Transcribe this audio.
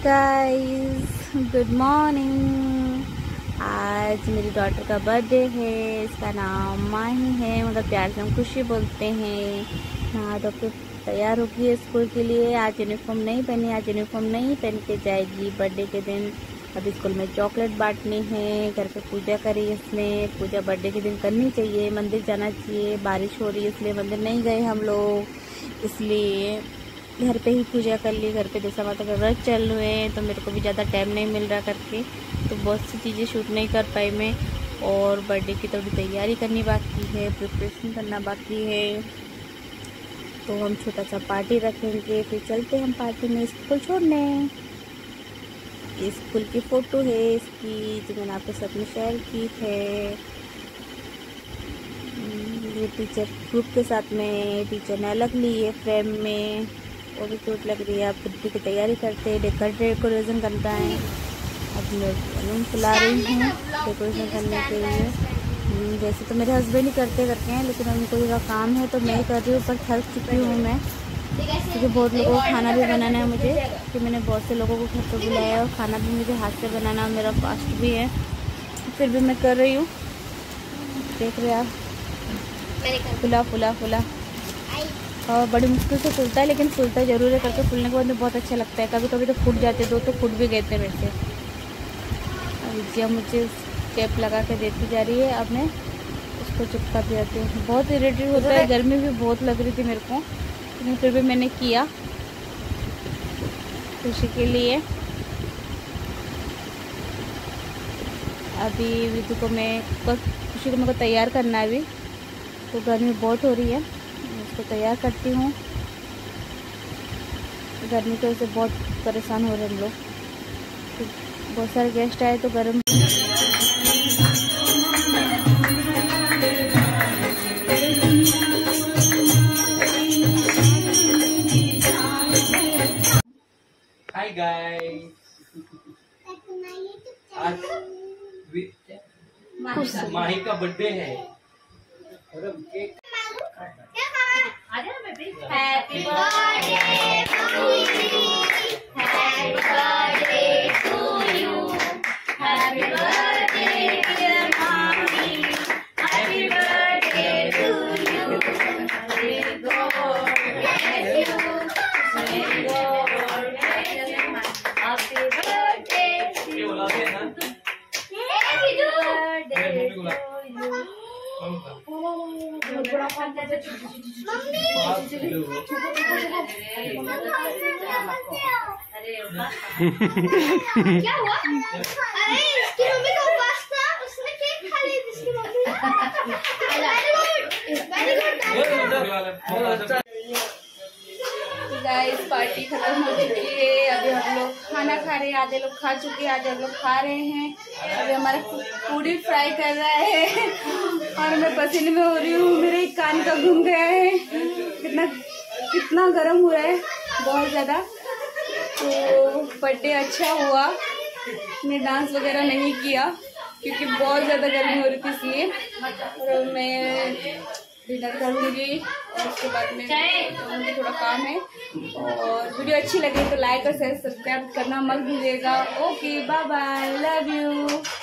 Guys, good morning. आज मेरी daughter का बर्थडे है। इसका नाम माही है, मगर प्यार से हम खुशी बोलते हैं। नहा धो के तैयार होगी है स्कूल के लिए। आज यूनिफॉर्म नहीं पहनी, आज यूनिफॉर्म नहीं पहन के जाएगी बर्थडे के दिन। अभी स्कूल में चॉकलेट बांटनी है, घर पे पूजा करी इसने। पूजा बर्थडे के दिन करनी चाहिए, मंदिर जाना चाहिए। बारिश हो रही है इसलिए मंदिर नहीं गए हम लोग, इसलिए घर पे ही पूजा कर ली। घर पे दशा माता का व्रत चल रहे हैं, तो मेरे को भी ज़्यादा टाइम नहीं मिल रहा करके, तो बहुत सी चीज़ें शूट नहीं कर पाई मैं। और बर्थडे की थोड़ी तैयारी करनी बाकी है, प्रिपरेशन करना बाकी है। तो हम छोटा सा पार्टी रखेंगे, फिर चलते हैं हम पार्टी में स्कूल छोड़ने। ये स्कूल की फ़ोटो है इसकी, जो मैंने आपके साथ में शेयर की है। ये टीचर ग्रुप के साथ में टीचर ने अलग ली है फ्रेम में, वो भी क्यूट लग रही है। आप बर्थडे की तैयारी करते हैं, डेकोरेशन करता है। अब मैं बलून फुला रही हूँ डेकोरेशन करने के लिए। वैसे तो मेरे हस्बैंड ही करते हैं, लेकिन उनको थोड़ा काम है तो मैं ही कर रही हूँ। पर थक चुकी हूँ मैं, क्योंकि बहुत लोगों को खाना भी बनाना है मुझे, कि मैंने बहुत से लोगों को घर पर बुलाया है और खाना भी मुझे हाथ से बनाना, मेरा फास्ट भी है। फिर भी मैं कर रही हूँ। देख रहे आप, फुला फुला फुला और बड़ी मुश्किल से फूलता है, लेकिन फूलता ज़रूर है। करके फूलने के बाद में बहुत अच्छा लगता है। कभी कभी तो फूट जाते, दो तो फूट भी गए थे मेरे से। अब जब मुझे टेप लगा के देती जा रही है, अब मैं उसको चिपका भी आती हूँ। बहुत इरिटेट होता है, गर्मी भी बहुत लग रही थी मेरे को, लेकिन फिर भी मैंने किया खुशी के लिए। अभी विधु को खुशी को मेरे को तैयार करना है। अभी तो गर्मी बहुत हो रही है, उसको तैयार करती हूँ। गर्मी की वजह से बहुत परेशान हो रहे हैं हम लोग। तो बहुत सारे गेस्ट आए तो गर्म। हाय गाइस, आज माही का बर्थडे है और अब cake. Happy birthday to you, happy birthday to you, happy birthday dear मामी, happy birthday to you. May God bless you, may God bless you, happy birthday to you, happy birthday to you। क्या हुआ? अरे इसकी mummy को pasta, उसने cake खा ली जिसकी mummy ने। गाइस, पार्टी खत्म हो चुकी है। अभी हम लोग खाना खा रहे हैं, आधे लोग खा चुके हैं, आधे हम लोग खा रहे हैं। अभी हमारा पूरी फ्राई कर रहा है और मैं पसीने में हो रही हूँ। मेरे कान का घूम गया है, कितना गर्म हो रहा है, बहुत ज़्यादा। तो बर्थडे अच्छा हुआ, मैंने डांस वगैरह नहीं किया क्योंकि बहुत ज़्यादा गर्मी हो रही थी, इसलिए। और मैं डिनर करूँगी और उसके बाद में मुझे थोड़ा काम है। और वीडियो अच्छी लगे तो लाइक और शेयर सब्सक्राइब करना मत भूलिएगा। Okay, bye bye, love you.